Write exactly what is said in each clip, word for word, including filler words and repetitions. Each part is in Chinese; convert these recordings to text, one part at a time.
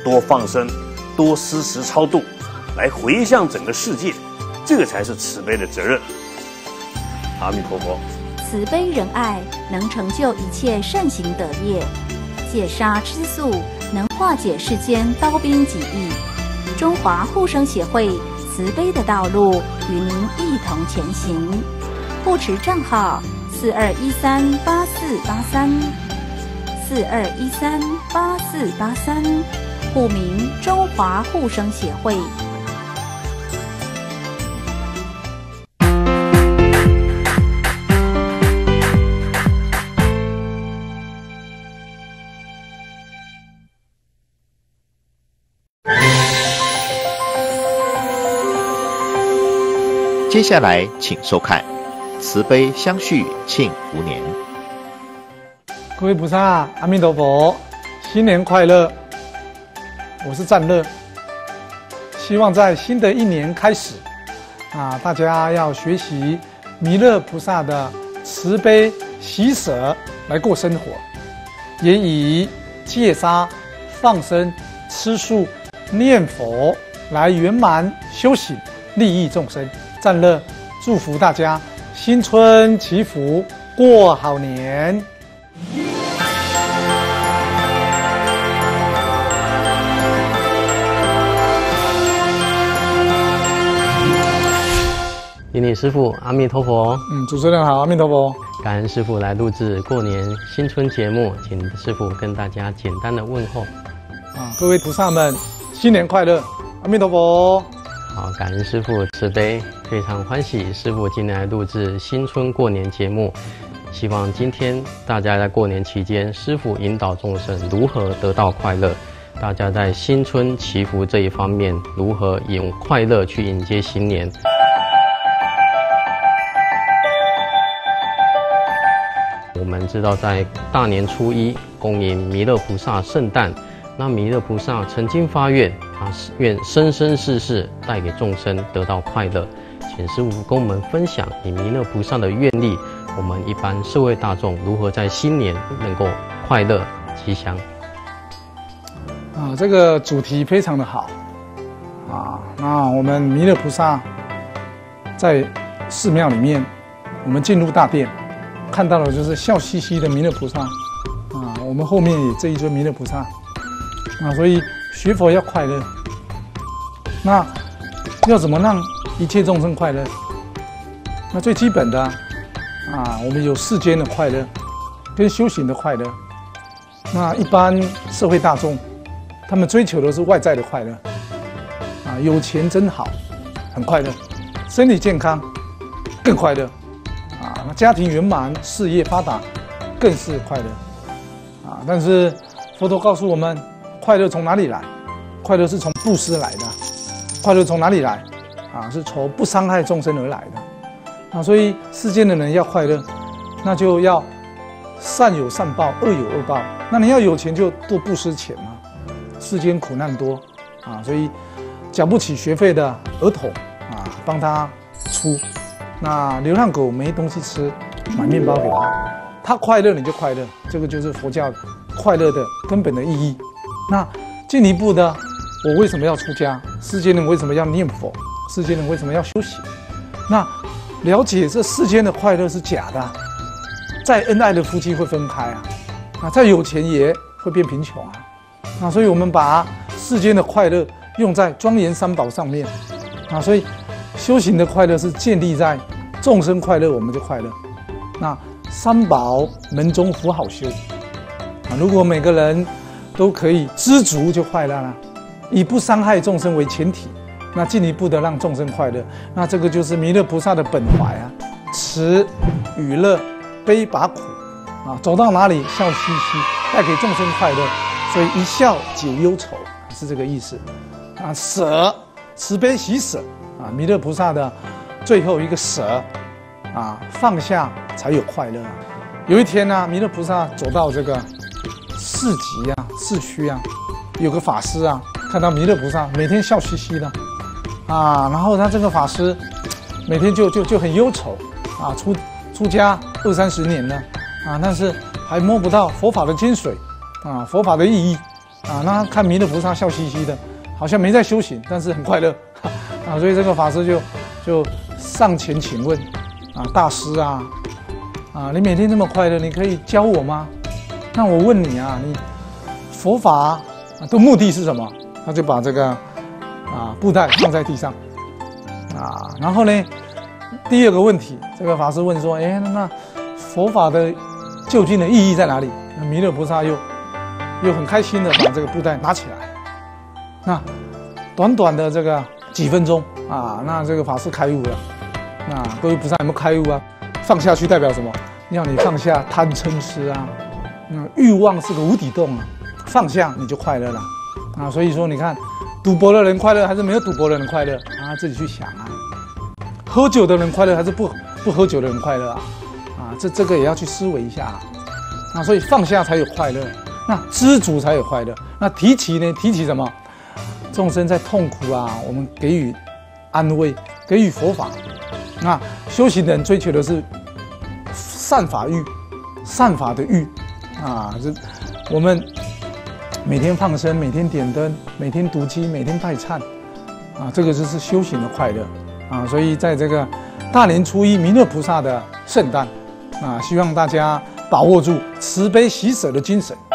多放生，多施食超度，来回向整个世界，这个才是慈悲的责任。阿弥陀佛。 慈悲仁爱能成就一切善行德业，戒杀吃素能化解世间刀兵戟役。中华护生协会慈悲的道路与您一同前行。护持账号四二一三八四八三，四二一三八四八三，户名中华护生协会。 接下来请收看《慈悲相续庆福年》。 各位菩萨，阿弥陀佛，新年快乐！我是赞乐，希望在新的一年开始，啊，大家要学习弥勒菩萨的慈悲喜舍来过生活，也以戒杀、放生、吃素、念佛来圆满修行，利益众生。赞乐，祝福大家新春祈福，过好年。 顶礼师父，阿弥陀佛。 嗯，主持人好，阿弥陀佛。 感恩师父来录制过年新春节目，请师父跟大家简单的问候。 啊，各位菩萨们，新年快乐，阿弥陀佛。 好，感恩师父慈悲，非常欢喜师父今天来录制新春过年节目。希望今天大家在过年期间，师父引导众生如何得到快乐，大家在新春祈福这一方面如何用快乐去迎接新年。我们知道在大年初一恭迎弥勒菩萨圣诞，那弥勒菩萨曾经发愿，他愿生生世世带给众生得到快乐。请师父跟我们分享以弥勒菩萨的愿力，我们一般社会大众如何在新年能够快乐吉祥。 啊，这个主题非常的好啊。那我们弥勒菩萨在寺庙里面，我们进入大殿，看到的就是笑嘻嘻的弥勒菩萨啊。我们后面也这一尊弥勒菩萨啊，所以学佛要快乐。那要怎么让一切众生快乐？那最基本的啊，我们有世间的快乐，跟修行的快乐。那一般社会大众，他们追求的是外在的快乐啊，有钱真好，很快乐；身体健康更快乐啊，那家庭圆满、事业发达更是快乐啊。但是佛陀告诉我们，快乐从哪里来？快乐是从布施来的。快乐从哪里来？啊，是从不伤害众生而来的。啊，所以世间的人要快乐，那就要善有善报，恶有恶报。那你要有钱就多布施钱嘛。世间苦难多啊，所以缴不起学费的儿童啊，帮他出。那流浪狗没东西吃，买面包给他，他快乐你就快乐，这个就是佛教快乐的根本的意义。那进一步的，我为什么要出家？世间人为什么要念佛？世间人为什么要修行？那了解这世间的快乐是假的，再恩爱的夫妻会分开啊，啊，再有钱也会变贫穷啊，啊，所以我们把世间的快乐用在庄严三宝上面，啊，所以修行的快乐是建立在众生快乐，我们就快乐。那三宝门中福好修，啊，如果每个人都可以知足就快乐了，以不伤害众生为前提，那进一步的让众生快乐，那这个就是弥勒菩萨的本怀啊，慈与乐，悲把苦啊，走到哪里笑嘻嘻，带给众生快乐，所以一笑解忧愁是这个意思啊。舍，慈悲喜舍啊，弥勒菩萨的最后一个舍啊，放下才有快乐啊。有一天呢、啊，弥勒菩萨走到这个市集啊、市区啊，有个法师啊，看到弥勒菩萨每天笑嘻嘻的啊，然后他这个法师每天就就就很忧愁啊，出出家二三十年了啊，但是还摸不到佛法的精髓啊，佛法的意义啊，那看弥勒菩萨笑嘻嘻的，好像没在修行，但是很快乐啊，所以这个法师就就上前请问啊，大师啊，啊，你每天这么快乐，你可以教我吗？那我问你啊，你佛法啊的目的是什么？他就把这个啊布袋放在地上啊，然后呢，第二个问题，这个法师问说，哎，那佛法的究竟的意义在哪里？那弥勒菩萨又又很开心的把这个布袋拿起来，那短短的这个几分钟啊，那这个法师开悟了。那各位菩萨有没有开悟啊？放下去代表什么？要你放下贪嗔痴啊，那欲望是个无底洞啊，放下你就快乐了啊。所以说你看，赌博的人快乐还是没有赌博的人快乐啊？自己去想啊。喝酒的人快乐还是不不喝酒的人快乐啊？啊，这这个也要去思维一下啊。啊，所以放下才有快乐，那知足才有快乐。那提起呢？提起什么？众生在痛苦啊，我们给予安慰，给予佛法。那修行人追求的是善法欲，善法的欲啊，这我们每天放生，每天点灯，每天读经，每天拜忏啊，这个就是修行的快乐啊。所以在这个大年初一弥勒菩萨的圣诞啊，希望大家把握住慈悲喜舍的精神。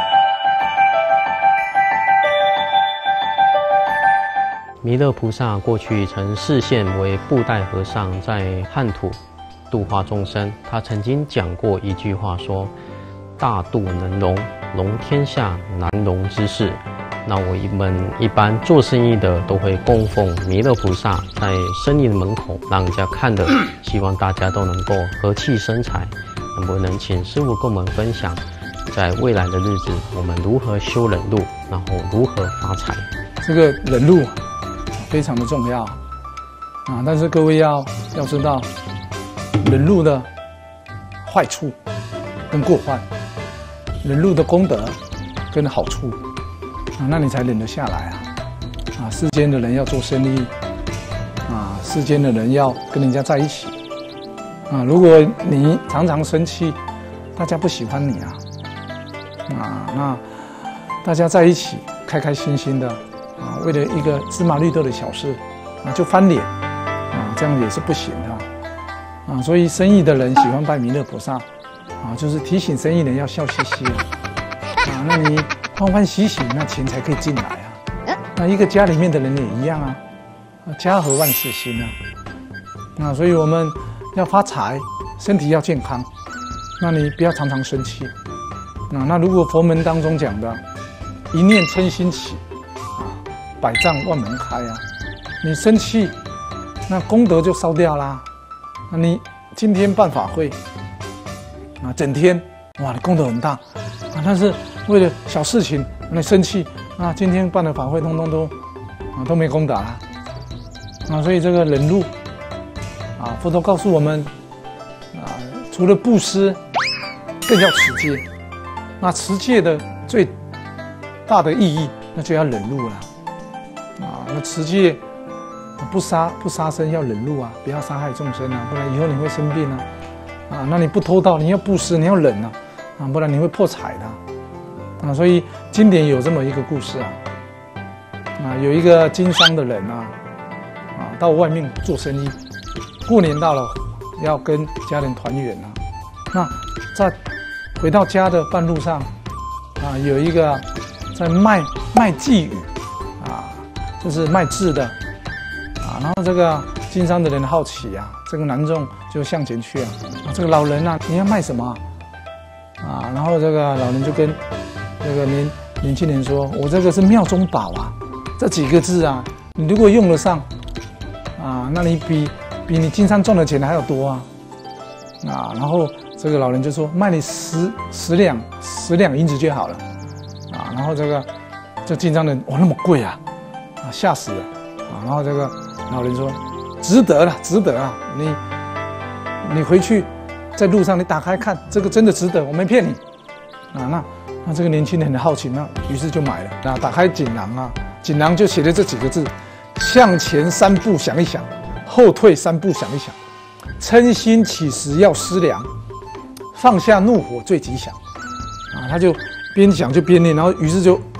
弥勒菩萨过去曾示现为布袋和尚，在汉土度化众生。他曾经讲过一句话说：“大度能容，容天下难容之事。”那我们一般做生意的都会供奉弥勒菩萨在生意的门口，让人家看的，希望大家都能够和气生财。能不能请师父跟我们分享，在未来的日子，我们如何修忍辱，然后如何发财？ 这个忍辱非常的重要啊！但是各位要要知道，忍辱的坏处跟过患，忍辱的功德跟好处啊，那你才忍得下来啊！啊，世间的人要做生意啊，世间的人要跟人家在一起啊，如果你常常生气，大家不喜欢你啊啊，那大家在一起开开心心的。啊，为了一个芝麻绿豆的小事，啊，就翻脸，啊，这样也是不行的，啊，所以生意的人喜欢拜弥勒菩萨，啊，就是提醒生意人要笑嘻嘻的，啊，那你欢欢喜喜，那钱才可以进来啊。那一个家里面的人也一样啊，家和万事兴啊。那所以我们要发财，身体要健康，那你不要常常生气，啊，那如果佛门当中讲的，一念嗔心起。百丈万门开啊！你生气，那功德就烧掉啦。那你今天办法会啊，整天哇，你功德很大啊，但是为了小事情你生气啊，今天办的法会通通都啊都没功德啦啊，所以这个忍辱啊，佛陀告诉我们啊，除了布施，更要持戒。那持戒的最大的意义，那就要忍辱了。啊，那持戒不杀不杀生，要忍辱啊，不要杀害众生啊，不然以后你会生病啊。啊，那你不偷盗，你要布施，你要忍啊，啊，不然你会破财的。啊，所以经典有这么一个故事啊，啊，有一个经商的人啊，啊，到外面做生意，过年到了，要跟家人团圆啊。那在回到家的半路上，啊，有一个在卖卖寄语。就是卖字的啊，然后这个经商的人好奇啊，这个男众就向前去啊，啊这个老人啊，你要卖什么啊？啊，然后这个老人就跟这个年年轻人说：“我这个是妙中宝啊，这几个字啊，你如果用得上啊，那你比比你经商赚的钱还要多啊！”啊，然后这个老人就说：“卖你十十两十两银子就好了。”啊，然后这个这经商人哇，那么贵啊！啊，吓死了啊！然后这个老人说：“值得了，值得啊！你你回去在路上你打开看，这个真的值得，我没骗你啊！”那那这个年轻人很好奇，那于是就买了。那打开锦囊啊，锦囊就写了这几个字：向前三步想一想，后退三步想一想，嗔心起时要思量，放下怒火最吉祥。啊，他就边想就边念，然后于是就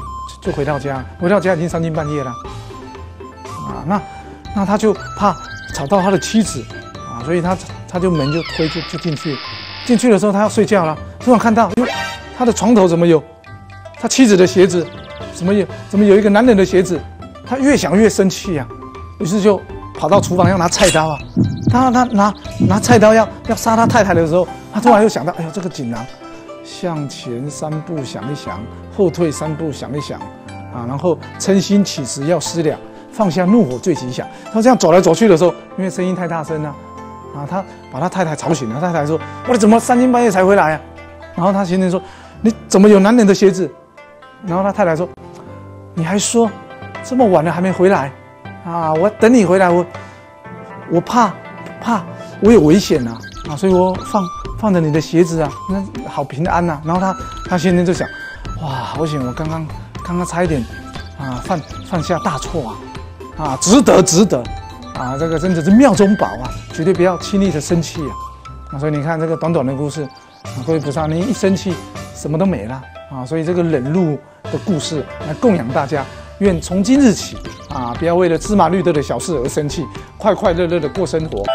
就回到家，回到家已经三更半夜了，啊，那那他就怕吵到他的妻子，啊，所以他他就门就推就就进去，进去的时候他要睡觉了，突然看到哟，他的床头怎么有他妻子的鞋子，怎么有怎么有一个男人的鞋子，他越想越生气啊，于是就跑到厨房要拿菜刀啊，他他拿拿菜刀要要杀他太太的时候，他突然又想到，哎呦，这个锦囊。向前三步想一想，后退三步想一想，啊，然后嗔心起时要思量，放下怒火最吉祥。他这样走来走去的时候，因为声音太大声了，啊，他把他太太吵醒了。太太说：“我你怎么三更半夜才回来啊？”然后他先生说：“你怎么有男人的鞋子？”然后他太太说：“你还说这么晚了还没回来啊？我等你回来，我我怕怕我有危险啊啊，所以我放。”放着你的鞋子啊，那好平安呐、啊。然后他他先生就想，哇，好险！我刚刚刚刚差一点啊，犯犯下大错啊，啊，值得值得啊，这个真的是妙中宝啊，绝对不要轻易的生气啊。啊，所以你看这个短短的故事，啊，各位菩萨，你一生气，什么都没了啊。所以这个忍辱的故事来供养大家，愿从今日起啊，不要为了芝麻绿豆的小事而生气，快快乐乐的过生活。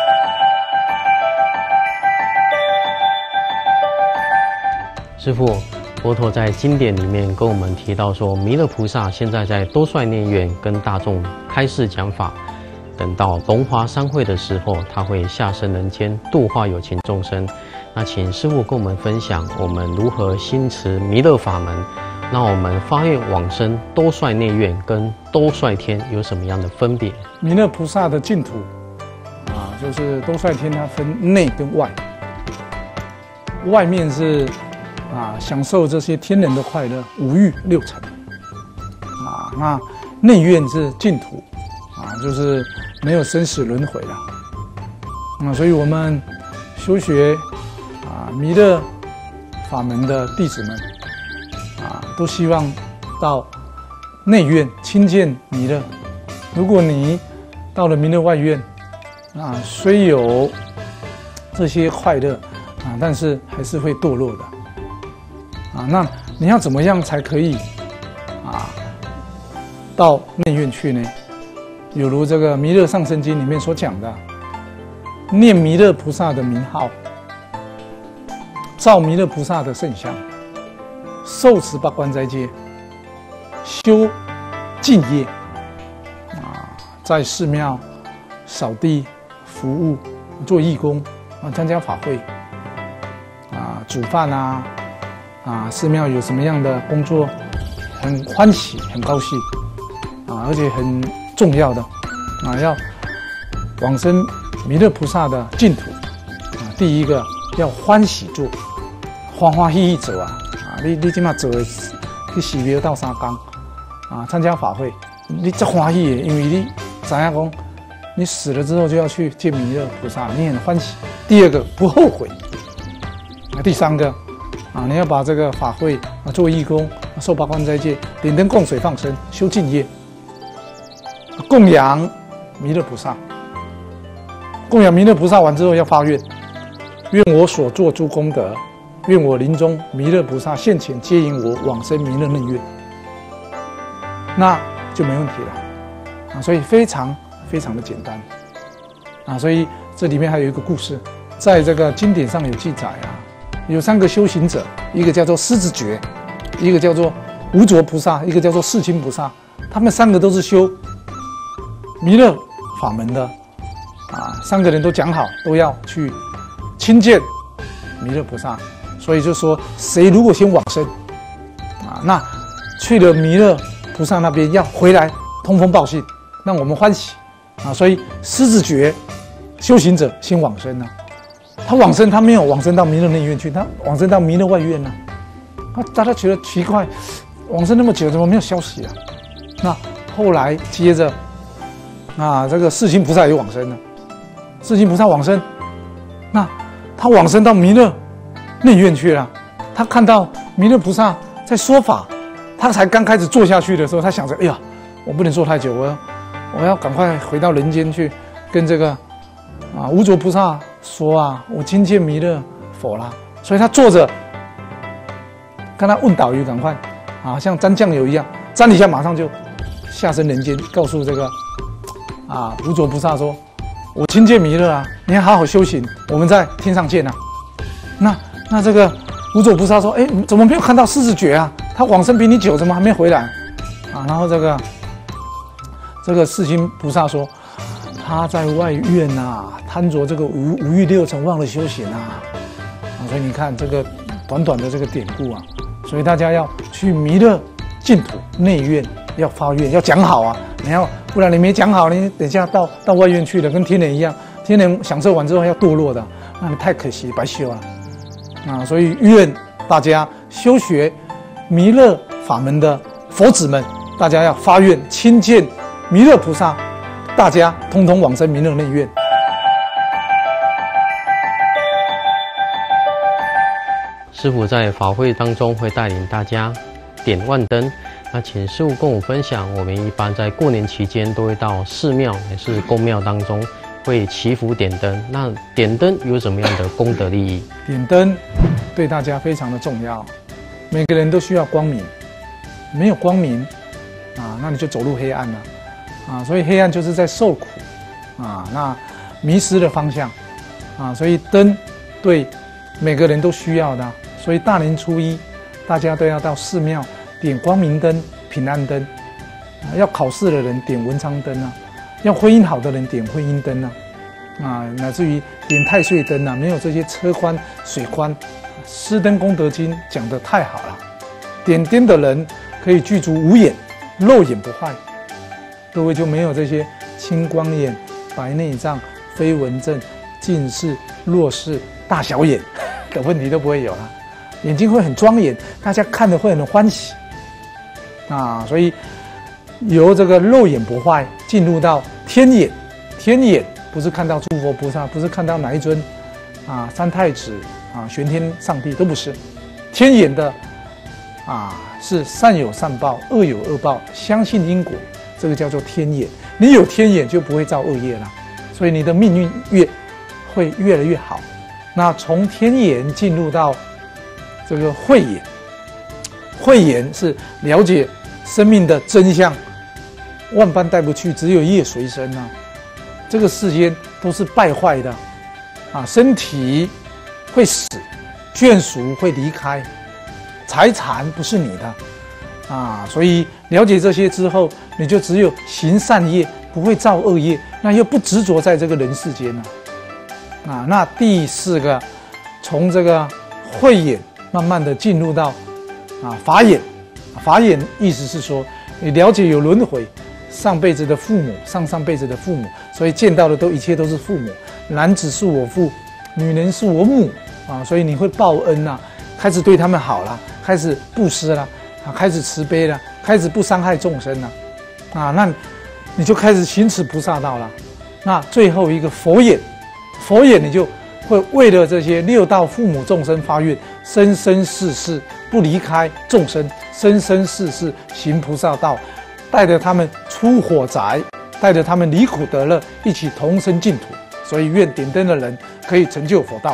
师父，佛陀在经典里面跟我们提到说，弥勒菩萨现在在多帅内院跟大众开示讲法，等到龙华三会的时候，他会下生人间度化有情众生。那请师父跟我们分享，我们如何心持弥勒法门，那我们发愿往生多帅内院跟多帅天有什么样的分别？ 弥勒菩萨的净土啊，就是多帅天，它分内跟外，外面是。啊，享受这些天人的快乐，五欲六尘。啊，那内院是净土，啊，就是没有生死轮回了。啊，所以我们修学啊弥勒法门的弟子们，啊，都希望到内院亲见弥勒。如果你到了弥勒外院，啊，虽有这些快乐，啊，但是还是会堕落的。啊，那你要怎么样才可以啊到内院去呢？有如这个《弥勒上生经》里面所讲的，念弥勒菩萨的名号，照弥勒菩萨的圣像，受持八关斋戒，修净业，啊，在寺庙扫地、服务、做义工，啊，参加法会，啊，煮饭啊。啊，寺庙有什么样的工作，很欢喜，很高兴，啊，而且很重要的，啊，要往生弥勒菩萨的净土，啊，第一个要欢喜做，欢欢喜喜走啊，啊，你你今嘛走的去寺庙到三江，啊，参加法会，你这欢喜的，因为你怎样讲，你死了之后就要去见弥勒菩萨，你很欢喜。第二个不后悔，啊，第三个。啊，你要把这个法会啊做义工，受八关斋戒，点灯供水放生，修净业，供养弥勒菩萨。供养弥勒菩萨完之后要发愿，愿我所做诸功德，愿我临终弥勒菩萨现前接引我往生弥勒内院，那就没问题了。啊，所以非常非常的简单。啊，所以这里面还有一个故事，在这个经典上有记载啊。有三个修行者，一个叫做狮子觉，一个叫做无着菩萨，一个叫做世亲菩萨。他们三个都是修弥勒法门的，啊，三个人都讲好，都要去亲见弥勒菩萨。所以就说，谁如果先往生，啊，那去了弥勒菩萨那边要回来通风报信，让我们欢喜，啊，所以狮子觉修行者先往生了。他往生，他没有往生到弥勒内院去，他往生到弥勒外院呢、啊。他大家觉得奇怪，往生那么久，怎么没有消息啊？那后来接着，啊，这个世亲菩萨也往生了。世亲菩萨往生，那他往生到弥勒内院去了。他看到弥勒菩萨在说法，他才刚开始坐下去的时候，他想着，哎呀，我不能坐太久，我要我要赶快回到人间去，跟这个啊无着菩萨说啊，我亲见弥勒佛啦。所以他坐着，跟他问导游赶快啊，像沾酱油一样， 瞻底下马上就下生人间，告诉这个啊无着菩萨说：“我亲见弥勒啊，你要好好修行，我们在天上见啊。”那那这个无着菩萨说：“哎，怎么没有看到四十觉啊？他往生比你久，怎么还没回来？”啊，然后这个这个世亲菩萨说：“他在外院呐，贪着这个五五欲六尘，忘了修行啊。”所以你看这个短短的这个典故啊，所以大家要去弥勒净土内院要发愿，要讲好啊！你要不然你没讲好，你等一下到到外院去了，跟天人一样，天人享受完之后要堕落的，那你太可惜，白修了啊！所以愿大家修学弥勒法门的佛子们，大家要发愿亲见弥勒菩萨，大家通通往生弥勒内院。 师父在法会当中会带领大家点万灯，那请师父跟我分享，我们一般在过年期间都会到寺庙还是宫庙当中会祈福点灯，那点灯有什么样的功德利益？ 点灯对大家非常的重要，每个人都需要光明，没有光明啊，那你就走入黑暗了啊，所以黑暗就是在受苦啊，那迷失了方向啊，所以灯对每个人都需要的。所以大年初一，大家都要到寺庙点光明灯、平安灯，啊，要考试的人点文昌灯啊，要婚姻好的人点婚姻灯啊，啊，乃至于点太岁灯啊，没有这些车宽水宽，《施灯功德经》讲得太好了。点灯的人可以具足五眼，肉眼不坏，各位就没有这些青光眼、白内障、飞蚊症、近视、弱视、大小眼的问题都不会有了。眼睛会很庄严，大家看了会很欢喜啊！所以由这个肉眼不坏进入到天眼，天眼不是看到诸佛菩萨，不是看到哪一尊啊三太子啊玄天上帝，都不是。天眼的啊是善有善报，恶有恶报，相信因果，这个叫做天眼。你有天眼就不会造恶业了，所以你的命运越会越来越好。那从天眼进入到这个慧眼，慧眼是了解生命的真相，万般带不去，只有业随身啊。这个世间都是败坏的啊，身体会死，眷属会离开，财产不是你的啊。所以了解这些之后，你就只有行善业，不会造恶业，那又不执着在这个人世间了啊。那第四个，从这个慧眼慢慢的进入到啊法眼，法眼意思是说你了解有轮回，上辈子的父母，上上辈子的父母，所以见到的都一切都是父母，男子是我父，女人是我母啊，所以你会报恩啊，开始对他们好了，开始布施了啊，开始慈悲了，开始不伤害众生了啊，那你就开始行持菩萨道了。那最后一个佛眼，佛眼你就会为了这些六道父母众生发愿，生生世世不离开众生，生生世世行菩萨道，带着他们出火宅，带着他们离苦得乐，一起同生净土。所以愿点灯的人可以成就佛道。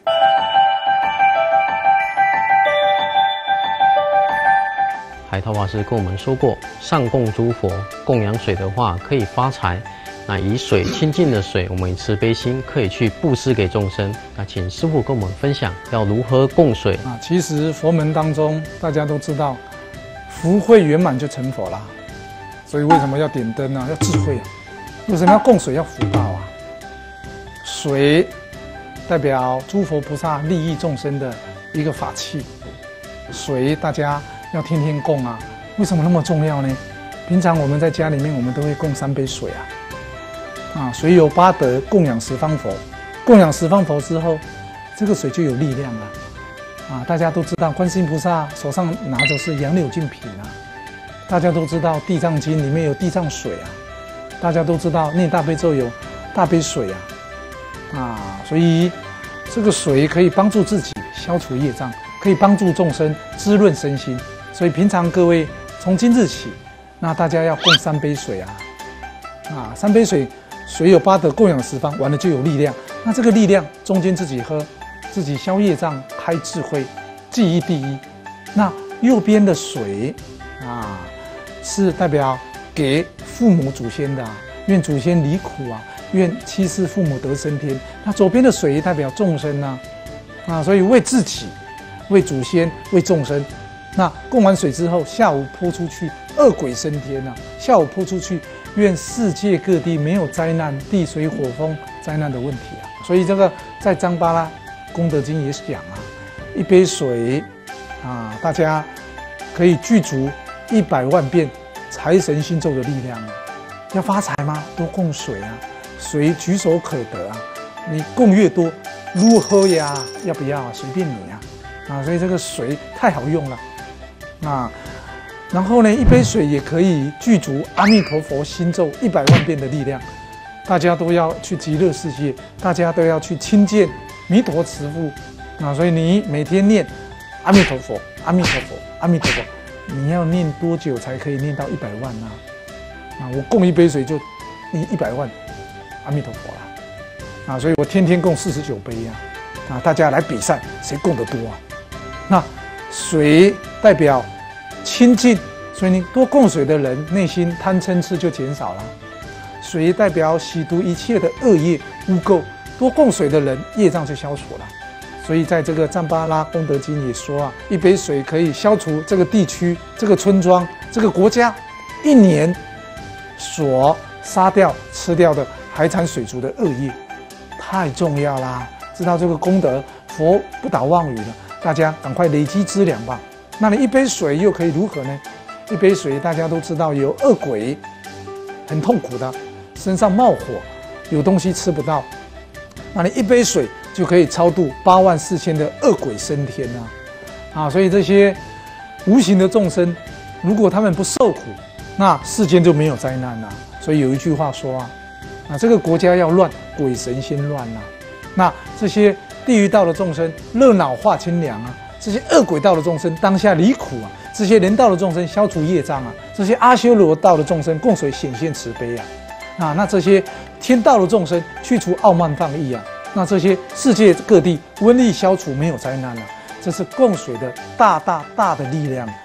海涛法师跟我们说过，上供诸佛，供养水的话可以发财。那以水清净的水，我们以慈悲心可以去布施给众生。那请师父跟我们分享要如何供水啊？其实佛门当中大家都知道，福慧圆满就成佛啦。所以为什么要点灯啊？要智慧啊！为什么要供水？要福报啊！水代表诸佛菩萨利益众生的一个法器，水大家要天天供啊。为什么那么重要呢？平常我们在家里面，我们都会供三杯水啊。啊，水有八德，供养十方佛。供养十方佛之后，这个水就有力量了。啊，大家都知道，观世音菩萨手上拿着是杨柳净瓶啊。大家都知道，《地藏经》里面有地藏水啊。大家都知道，念大悲咒有大悲水啊。啊，所以这个水可以帮助自己消除业障，可以帮助众生滋润身心。所以平常各位从今日起，那大家要供三杯水啊。啊，三杯水。水有八德，供养十方，完了就有力量。那这个力量中间自己喝，自己消业障，开智慧，记忆第一。那右边的水啊， 是代表给父母祖先的、啊，愿祖先离苦啊，愿妻室父母得升天。那左边的水代表众生啊，啊，所以为自己、为祖先、为众生。那供完水之后，下午泼出去，恶鬼升天啊！下午泼出去，愿世界各地没有灾难、地水火风灾难的问题啊！所以这个在张巴拉功德经也讲啊，一杯水啊，大家可以具足一百万遍财神星咒的力量啊！要发财吗？多供水啊，水举手可得啊！你供越多，如何呀？要不要啊？随便你啊！啊，所以这个水太好用了。啊，然后呢，一杯水也可以具足阿弥陀佛心咒一百万遍的力量。大家都要去极乐世界，大家都要去亲见弥陀慈父啊！所以你每天念阿弥陀佛、阿弥陀佛、阿弥陀佛，你要念多久才可以念到一百万呢？啊，我供一杯水就念一百万阿弥陀佛了啊！所以我天天供四十九杯呀！啊，大家来比赛，谁供得多啊？那水代表清净，所以你多供水的人，内心贪嗔痴就减少了。水代表洗涤一切的恶业污垢，多供水的人，业障就消除了。所以在这个赞巴拉功德经也说啊，一杯水可以消除这个地区、这个村庄、这个国家一年所杀掉、吃掉的海产水族的恶业，太重要啦！知道这个功德，佛不打妄语了。大家赶快累积资粮吧。那你一杯水又可以如何呢？一杯水大家都知道有恶鬼，很痛苦的，身上冒火，有东西吃不到。那你一杯水就可以超度八万四千的恶鬼升天啊！啊，所以这些无形的众生，如果他们不受苦，那世间就没有灾难了。所以有一句话说啊，啊这个国家要乱，鬼神先乱啊。那这些地狱道的众生热恼化清凉啊，这些恶鬼道的众生当下离苦啊，这些人道的众生消除业障啊，这些阿修罗道的众生供水显现慈悲啊，啊，那这些天道的众生去除傲慢放逸啊，那这些世界各地瘟疫消除没有灾难了、啊，这是供水的大大大的力量。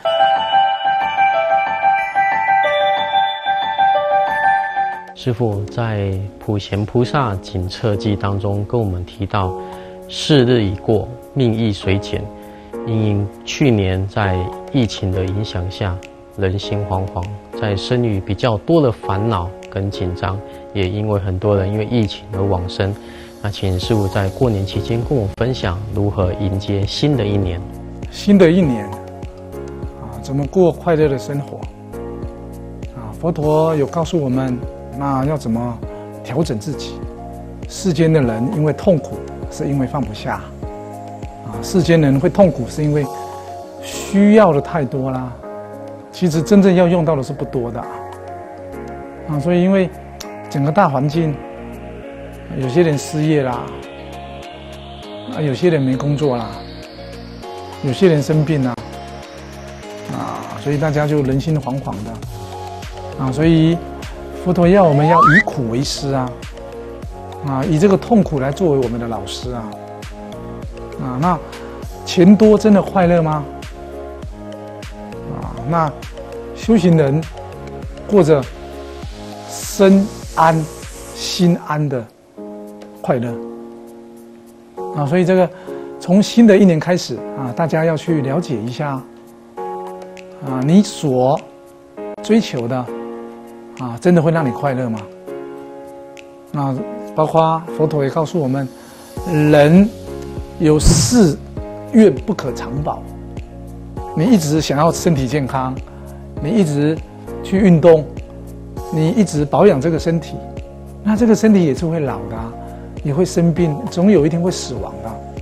师父在普贤菩萨警策记当中跟我们提到，世日已过，命亦随减。因去年在疫情的影响下，人心惶惶，在生育比较多的烦恼跟紧张，也因为很多人因为疫情而往生。那请师父在过年期间跟我分享如何迎接新的一年。 新的一年啊，怎么过快乐的生活啊？佛陀有告诉我们。那要怎么调整自己？世间的人因为痛苦，是因为放不下啊。世间人会痛苦，是因为需要的太多啦。其实真正要用到的是不多的啊。啊，所以因为整个大环境，有些人失业啦，啊，有些人没工作啦，有些人生病啦，啊，所以大家就人心惶惶的啊，所以。佛陀要我们要以苦为师啊，啊，以这个痛苦来作为我们的老师啊，啊，那钱多真的快乐吗？啊，那修行人过着身安心安的快乐啊，所以这个从新的一年开始啊，大家要去了解一下啊，你所追求的。啊，真的会让你快乐吗？那包括佛陀也告诉我们，人有四愿不可长保。你一直想要身体健康，你一直去运动，你一直保养这个身体，那这个身体也是会老的、啊，也会生病，总有一天会死亡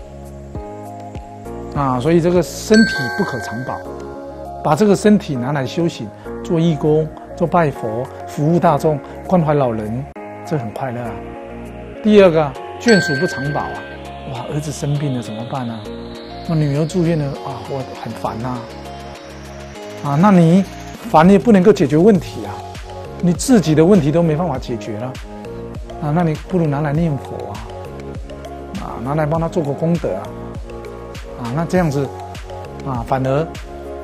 的。啊，所以这个身体不可长保，把这个身体拿来修行，做义工。做拜佛、服务大众、关怀老人，这很快乐啊。第二个，眷属不常保啊，哇，儿子生病了怎么办呢？那女儿住院了啊，我很烦呐、啊。啊，那你烦也不能够解决问题啊，你自己的问题都没办法解决了，啊，那你不如拿来念佛啊，啊，拿来帮他做个功德啊，啊，那这样子，啊，反而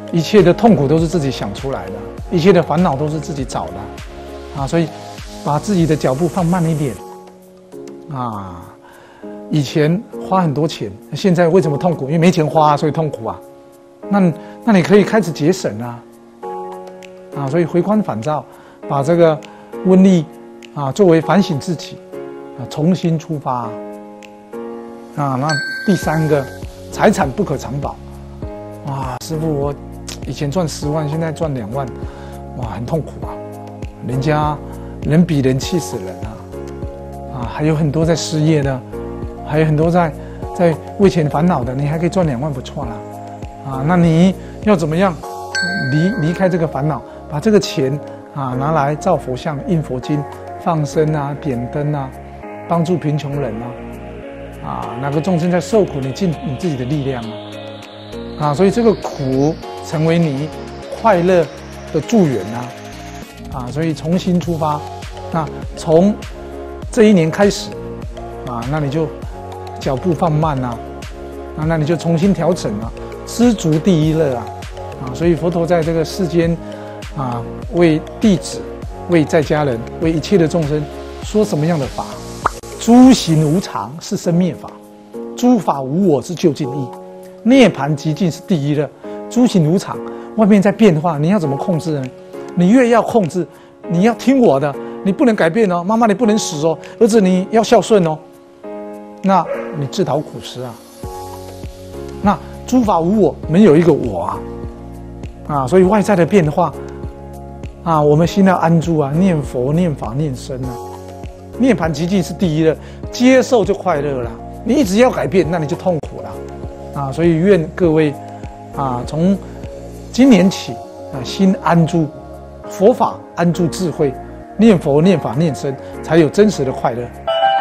一切的痛苦都是自己想出来的，一切的烦恼都是自己找的，啊，所以把自己的脚步放慢一点，啊，以前花很多钱，现在为什么痛苦？因为没钱花，所以痛苦啊。那那你可以开始节省啊，啊，所以回光返照，把这个瘟疫啊作为反省自己，啊，重新出发啊。啊，那第三个，财产不可长保。哇，师父，我以前赚十万，现在赚两万，哇，很痛苦啊。人家人比人气死人啊，啊，还有很多在失业的，还有很多在在为钱烦恼的，你还可以赚两万，不错啦。啊，那你要怎么样离离开这个烦恼，把这个钱啊拿来造佛像、印佛经、放生啊、点灯啊，帮助贫穷人啊。啊，哪个众生在受苦，你尽你自己的力量啊！啊，所以这个苦成为你快乐的助缘啊！啊，所以重新出发，那从这一年开始，啊，那你就脚步放慢啊，啊，那你就重新调整啊，知足第一乐啊！啊，所以佛陀在这个世间，啊，为弟子、为在家人、为一切的众生说什么样的法？诸行无常是生灭法，诸法无我是究竟义，涅槃极尽是第一乐。诸行无常，外面在变化，你要怎么控制呢？你越要控制，你要听我的，你不能改变哦。妈妈你不能死哦，儿子你要孝顺哦。那你自讨苦吃啊。那诸法无我，没有一个我啊，啊，所以外在的变化啊，我们心要安住啊，念佛、念法、念僧啊。涅槃极尽是第一乐，接受就快乐了。你一直要改变，那你就痛苦了，啊！所以愿各位啊，从今年起啊，心安住佛法，安住智慧，念佛、念法、念僧，才有真实的快乐。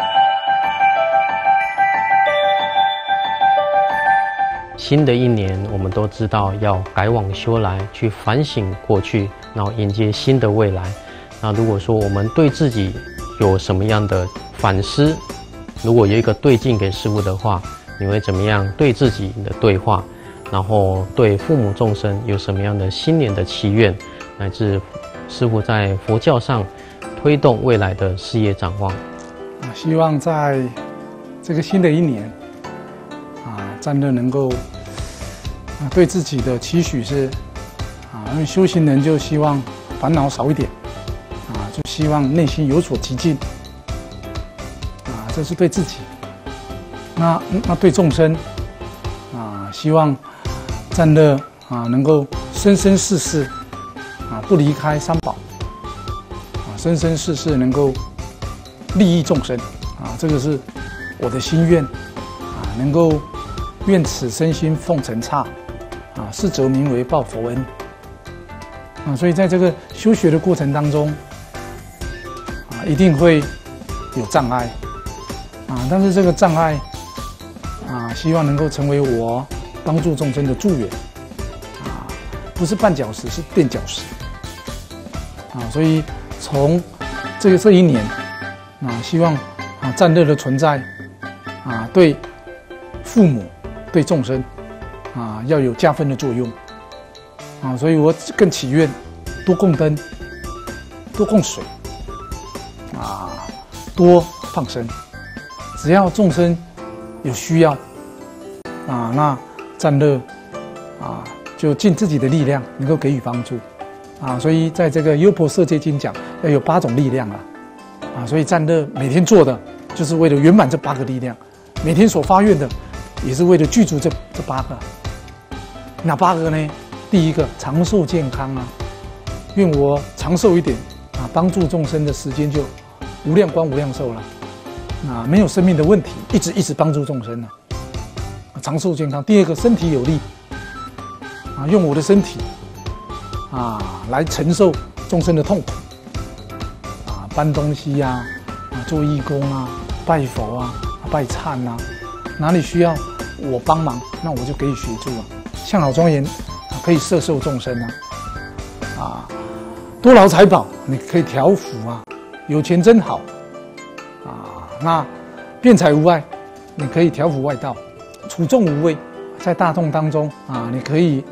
新的一年，我们都知道要改往修来，去反省过去，然后迎接新的未来。那如果说我们对自己有什么样的反思？如果有一个对镜给师父的话，你会怎么样对自己的对话？然后对父母众生有什么样的新年的祈愿，乃至师父在佛教上推动未来的事业展望？ 啊，希望在这个新的一年，啊，战乐能够啊对自己的期许是啊，因为修行人就希望烦恼少一点。就希望内心有所极进，啊，这是对自己。那那对众生，啊，希望战乐啊能够生生世世啊不离开三宝，啊，生生世世能够利益众生，啊，这个是我的心愿，啊，能够愿此身心奉承刹，啊，是则名为报佛恩，啊，所以在这个修学的过程当中。一定会有障碍啊，但是这个障碍啊，希望能够成为我帮助众生的助缘啊，不是绊脚石，是垫脚石啊。所以从这个这一年啊，希望啊战乐的存在啊，对父母、对众生啊，要有加分的作用啊。所以我更祈愿多供灯，多供水。啊，多放生，只要众生有需要，啊，那战乐啊，就尽自己的力量，能够给予帮助，啊，所以在这个《优婆塞戒经》讲要有八种力量啊，啊，所以战乐每天做的就是为了圆满这八个力量，每天所发愿的也是为了具足这这八个，哪八个呢？第一个长寿健康啊，愿我长寿一点啊，帮助众生的时间就无量光无量寿了，啊，没有生命的问题，一直一直帮助众生呢，啊，长寿健康。第二个，身体有力，啊，用我的身体，啊，来承受众生的痛苦，啊，搬东西呀，啊，啊，做义工啊，拜佛啊，拜忏啊，哪里需要我帮忙，那我就给予协助啊。相好庄严，啊，可以摄受众生啊，啊，多劳财宝，你可以调伏啊。有钱真好，啊，那辩才无碍，你可以调伏外道，处众无畏，在大众当中啊，你可以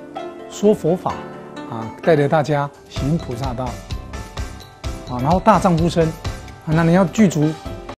说佛法，啊，带着大家行菩萨道，啊，然后大丈夫身，啊，那你要具足